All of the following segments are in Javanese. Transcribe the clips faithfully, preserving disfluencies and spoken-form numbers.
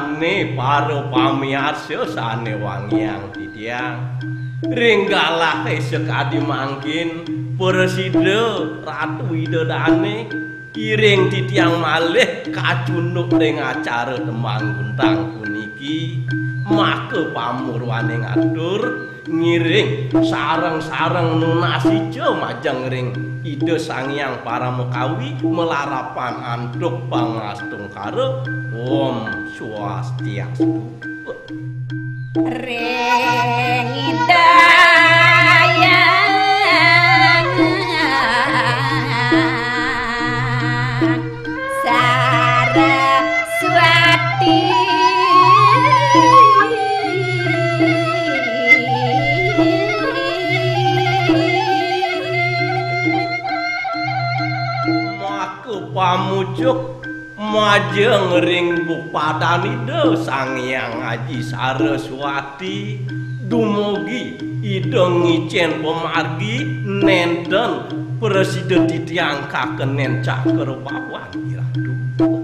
Sane para pamiarsa sane wangiang titiang ringgalah sekadi mangkin Presida Ratu Widodane iring titiang malih kacunuk ning acara Temangguntang puniki maka pamurwane ngatur ngiring sareng-sareng nunasijo majeng ring Ida Sangyang Paramokawi melarapan antuk pangastung karo Om Swastiastu ring Hidayah Saraswati pamujuk majeng ring Bupadanida Sangyang Aji Saraswati dumugi Ida ngicen pemargi nenten Presiden ditiangkaken nen Cakerpawan Ratu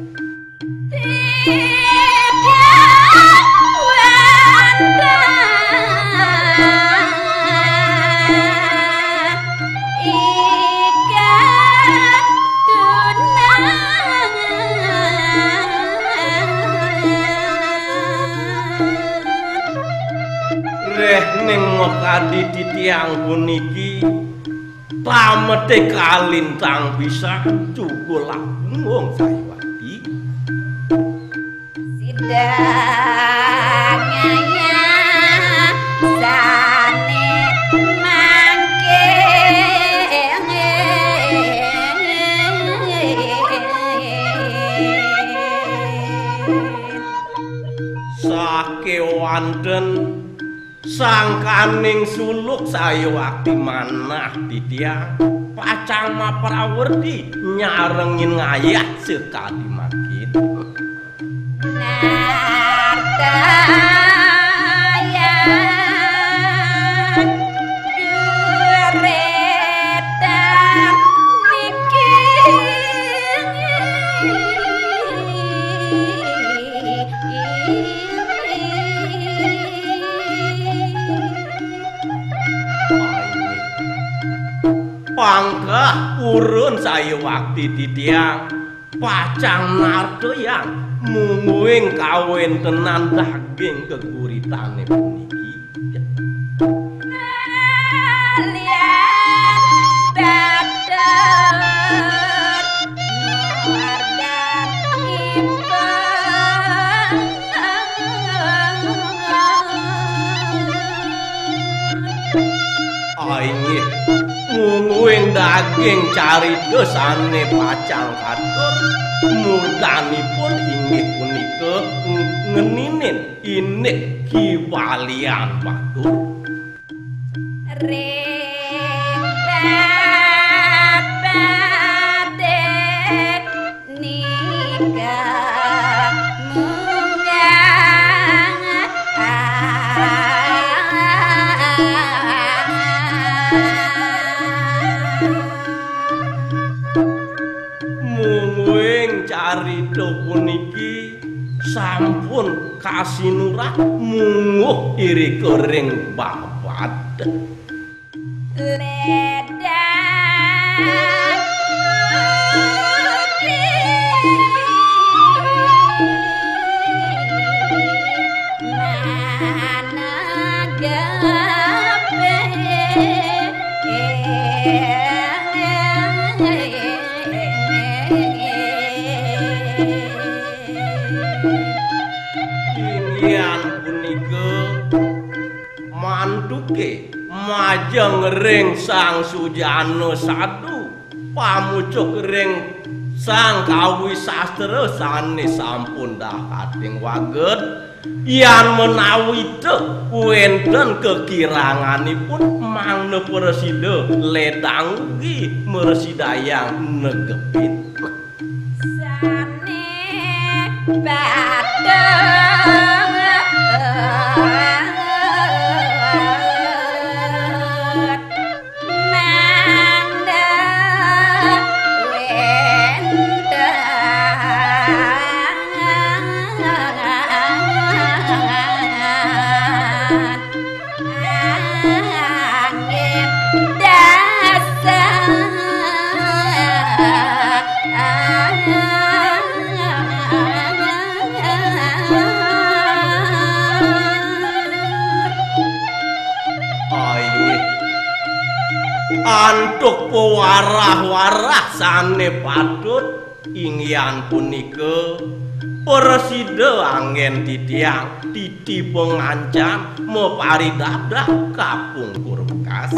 ning mekadi titiang puniki tamete kalintang bisa cukup lagung Saywati sidangnya sane mangke sake wonten sangkaning suluk Saywati manah titiang pacang maprawerdi nyarengin ngayah sekali makin nartayan duretan niki pangkah urun Saywati titiang pacang nartoyang mumuing kawin tenan daging keguritane puniki kalian dadet wardan impeng aingit mumuing daging cari dosane pacang katur murdanipun inggih punika ngeninin inik kiwalian batur ring babadek nikah mungang mumuing carita puniki sampun kasinurah munguh irika ring babad ledan inggian punika mantuke majeng ring Sang Sujana Sadu pamucuk ring Sang Kawisastra sane sampun dakating waget yan menawi teu wenten kekiranganipun mangna Presida ledang ugi mersidayang negepit sane bateng nanda wenda antuk pewarah-warah sane patut ingyan punika Presida angin titiang titi pengancam meparidadah kapungkur bekas.